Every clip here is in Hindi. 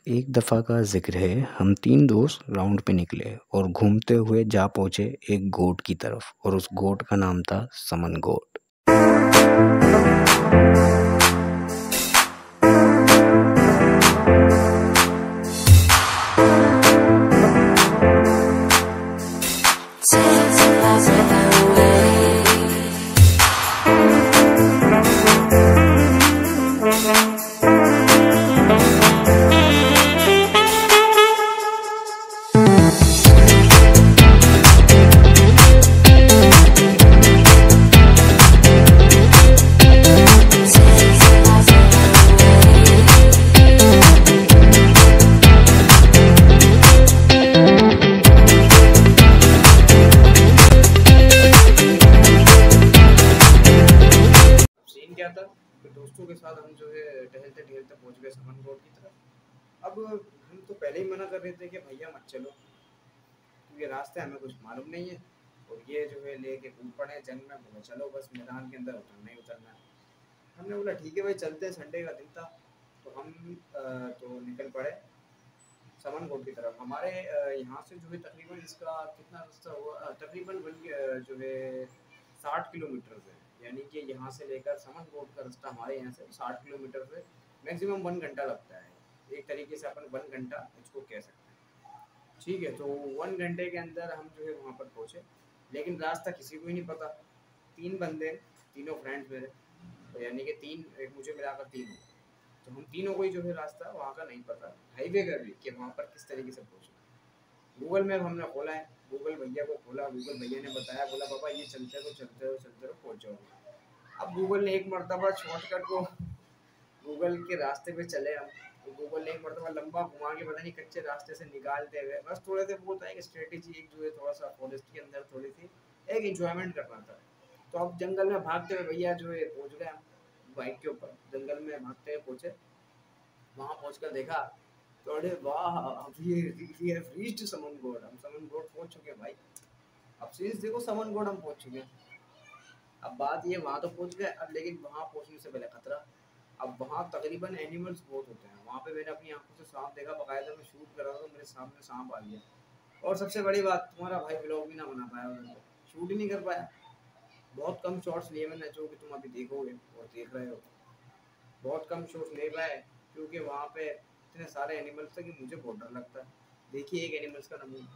एक दफ़ा का ज़िक्र है, हम 3 दोस्त राउंड पे निकले और घूमते हुए जा पहुँचे एक गोट की तरफ और उस गोट का नाम था समनगोट। क्या था कि दोस्तों के साथ हम जो है टहलते टहलते पहुंच गए सामंगोथ की तरफ। अब हम तो पहले ही मना कर रहे थे कि भैया मत चलो, क्योंकि रास्ते हमें कुछ मालूम नहीं है और ये जो है लेके कूद पड़े जंग में, बोला चलो बस मैदान के अंदर उतरना ही उतरना है। हमने बोला ठीक है भाई चलते हैं, संडे का दिन था तो हम तो निकल पड़े सामंगोथ की तरफ। हमारे यहाँ से जो है तकरीबन इसका कितना रास्ता हुआ, तकरीबन जो है 60 किलोमीटर है, यानी कि यहाँ से लेकर सामंगोथ का रास्ता हमारे यहाँ से 60 किलोमीटर से मैक्सिमम 1 घंटा लगता है। एक तरीके से अपन 1 घंटा इसको कह सकते हैं। ठीक है, तो 1 घंटे के अंदर हम जो है वहाँ पर पहुँचे, लेकिन रास्ता किसी को ही नहीं पता। 3 बंदे, तीनों फ्रेंड्स मेरे, तो यानी कि 3, एक मुझे मिलाकर 3 हो, तो हम तीनों को ही जो है रास्ता वहाँ का नहीं पता, हाईवे का भी, कि वहाँ पर किस तरीके से पहुँचे। गूगल मैप हमने खोला है, गूगल भैया को खोला, गूगल भैया ने बताया, बोला बाबा ये चलते रहो पहुँच जाओगे। अब गूगल ने एक मरतबा शॉर्टकट को गूगल के रास्ते पे चले हम, तो गूगल ने एक मरतबा लंबा घुमा के पता नहीं कच्चे रास्ते से निकालते हुए बस थोड़े से वो था एक स्ट्रेटेजी, एक जो है थोड़ा सा फॉरेस्ट के अंदर थोड़ी सी एक इंजॉयमेंट करना था। तो अब जंगल में भागते हुए भैया जो है पहुँच गए हम बाइक के ऊपर, जंगल में भागते हुए पहुँचे। वहाँ पहुँचकर देखा तो अरे वाह, वी हैव रीच्ड समनगोट, हम समनगोट पहुँच चुके हैं भाई। अब सीरीज देखो, समनगोट हम पहुँच चुके हैं। अब बात ये, वहाँ तो पहुँच गए, अब लेकिन वहाँ पहुँचने से पहले खतरा। अब वहाँ तकरीबन एनिमल्स बहुत होते हैं, वहाँ पे मैंने अपनी आंखों से सांप देखा, बाकायदा मैं शूट कर रहा था तो मेरे सामने सांप आ गया। और सबसे बड़ी बात, तुम्हारा भाई व्लॉग भी ना बना पाया, उधर शूट ही नहीं कर पाया। बहुत कम शॉट्स लिए मैंने, जो कि तुम अभी देखोगे और देख रहे हो। बहुत कम शॉट्स ले पाए क्योंकि वहाँ पे इतने सारे एनिमल्स थे कि मुझे बहुत डर लगता है। देखिए एक एनिमल्स का नमूना।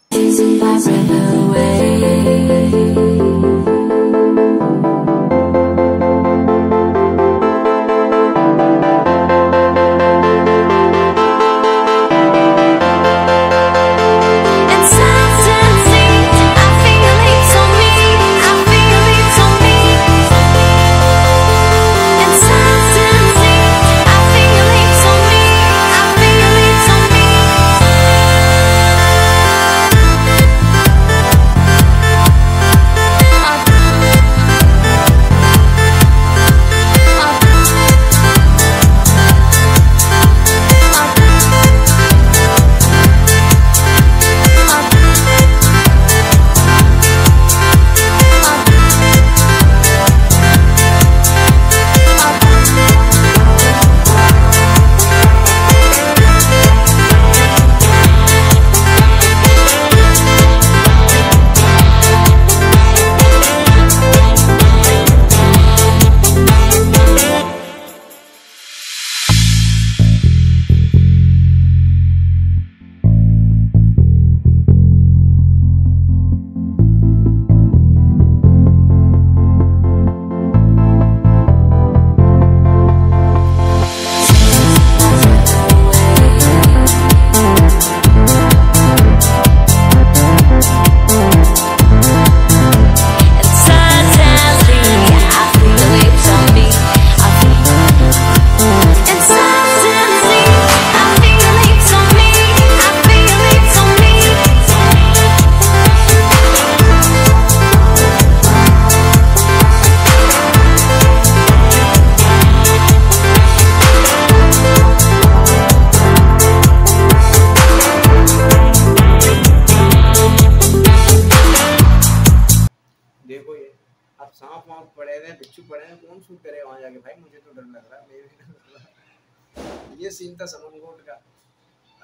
देखो ये, अब सांप वाप पड़े हुए हैं, बिच्छू पड़े हैं, कौन शूट करे वहां जाके भाई, मुझे तो डर लग रहा है, मेरे भी डर लग रहा है। ये सीन था समनगोट का।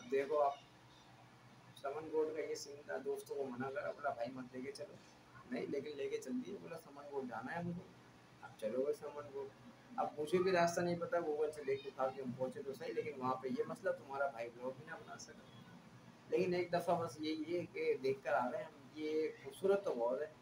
देखो आप, समन गोड का ये सीन था, दोस्तों को मना करा, बोला भाई मत लेके चलो, नहीं लेकिन लेके चल दिए, बोला समन गोड जाना है हमको। अब चलो गए समन गोड। अब मुझे भी रास्ता नहीं पता, गूगल से देख उठा के हम पहुंचे तो सही, लेकिन वहाँ पे ये मसला, तुम्हारा भाई ब्लॉग भी ना बना सका। लेकिन एक दफ़ा बस यही है कि देख कर आ रहे हैं हम, ये खूबसूरत तो बहुत है।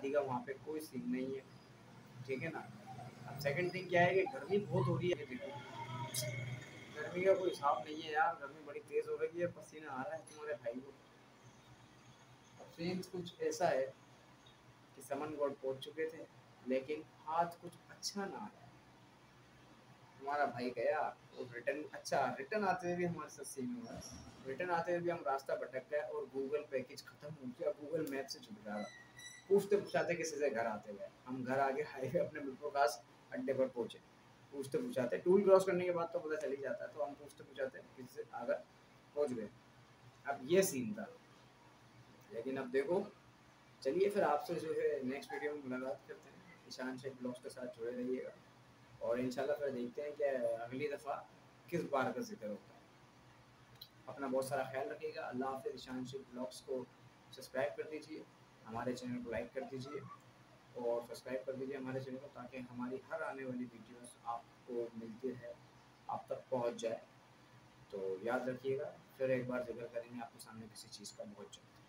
शादी का वहाँ पे कोई सीन नहीं है, ठीक है ना। अब सेकंड थिंग क्या है कि गर्मी बहुत हो रही है, देखो गर्मी का कोई हिसाब नहीं है यार, गर्मी बड़ी तेज हो रही है, पसीना आ रहा है तुम्हारे भाई को। अब सीन्स कुछ ऐसा है कि समन गॉड पहुंच चुके थे, लेकिन आज कुछ अच्छा ना आया। हमारा भाई गया और रिटर्न, अच्छा रिटर्न आते हुए भी हमारे साथ सीन हुआ। रिटर्न आते हुए भी हम रास्ता भटक गए और गूगल पैकेज खत्म हो गया, गूगल मैप से छूट गया। पूछते पूछाते किसी से घर आते गए, हम घर आगे हाईवे अपने बिल्कुल खास अड्डे पर पहुंचे। पूछते पूछाते टूल क्रॉस करने के बाद तो पता चल ही जाता है, तो हम पूछते पूछाते किसी से आगे पहुंच गए। अब ये सीन था, लेकिन अब देखो, चलिए फिर आपसे जो है नेक्स्ट वीडियो में मुलाकात करते हैं। ईशान शेख ब्लॉग्स के साथ जुड़े रहिएगा और इंशाल्लाह फिर देखते हैं कि अगली दफ़ा किस बार का जिक्र होता है। अपना बहुत सारा ख्याल रखिएगा। अल्लाह हाफ़िज़। ईशान शेख ब्लॉग्स को सब्सक्राइब कर दीजिए, हमारे चैनल को लाइक कर दीजिए और सब्सक्राइब कर दीजिए हमारे चैनल को, ताकि हमारी हर आने वाली वीडियोस आपको मिलती रहे, आप तक पहुंच जाए। तो याद रखिएगा, फिर एक बार जिक्र करेंगे आपके सामने किसी चीज़ का बहुत जल्द।